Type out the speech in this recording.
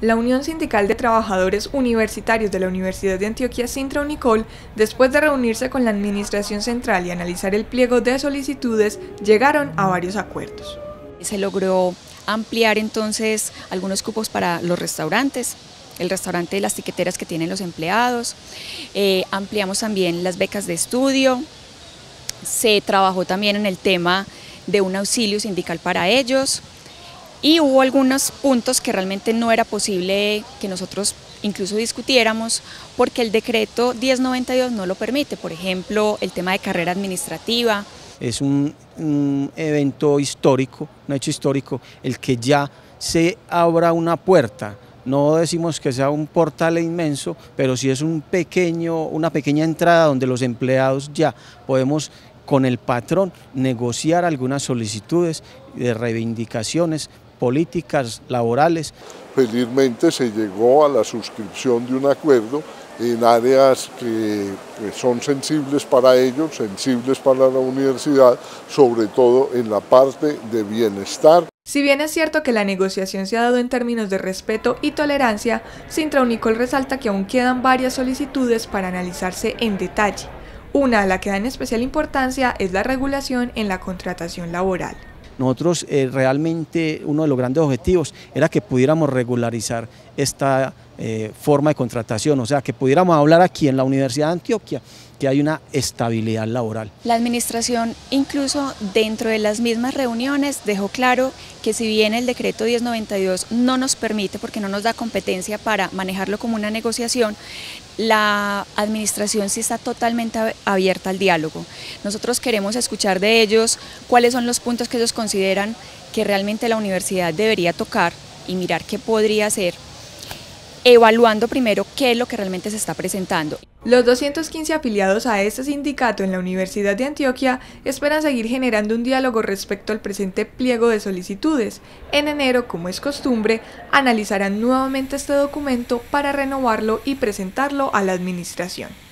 La Unión Sindical de Trabajadores Universitarios de la Universidad de Antioquia, Sintra-Unicol, después de reunirse con la Administración Central y analizar el pliego de solicitudes, llegaron a varios acuerdos. Se logró ampliar entonces algunos cupos para los restaurantes, el restaurante de las tiqueteras que tienen los empleados, ampliamos también las becas de estudio, se trabajó también en el tema de un auxilio sindical para ellos, y hubo algunos puntos que realmente no era posible que nosotros incluso discutiéramos porque el decreto 1092 no lo permite, por ejemplo, el tema de carrera administrativa. Es un evento histórico, un hecho histórico, el que ya se abra una puerta. No decimos que sea un portal inmenso, pero sí es una pequeña entrada donde los empleados ya podemos con el patrón negociar algunas solicitudes de reivindicaciones políticas, laborales. Felizmente se llegó a la suscripción de un acuerdo en áreas que son sensibles para ellos, sensibles para la universidad, sobre todo en la parte de bienestar. Si bien es cierto que la negociación se ha dado en términos de respeto y tolerancia, Sintra-Unicol resalta que aún quedan varias solicitudes para analizarse en detalle. Una a la que dan especial importancia es la regulación en la contratación laboral. Nosotros realmente uno de los grandes objetivos era que pudiéramos regularizar esta forma de contratación, o sea, que pudiéramos hablar aquí en la Universidad de Antioquia que hay una estabilidad laboral. La administración incluso dentro de las mismas reuniones dejó claro que si bien el decreto 1092 no nos permite, porque no nos da competencia para manejarlo como una negociación, la administración sí está totalmente abierta al diálogo. Nosotros queremos escuchar de ellos cuáles son los puntos que ellos consideran que realmente la universidad debería tocar y mirar qué podría hacer, evaluando primero qué es lo que realmente se está presentando. Los 215 afiliados a este sindicato en la Universidad de Antioquia esperan seguir generando un diálogo respecto al presente pliego de solicitudes. En enero, como es costumbre, analizarán nuevamente este documento para renovarlo y presentarlo a la administración.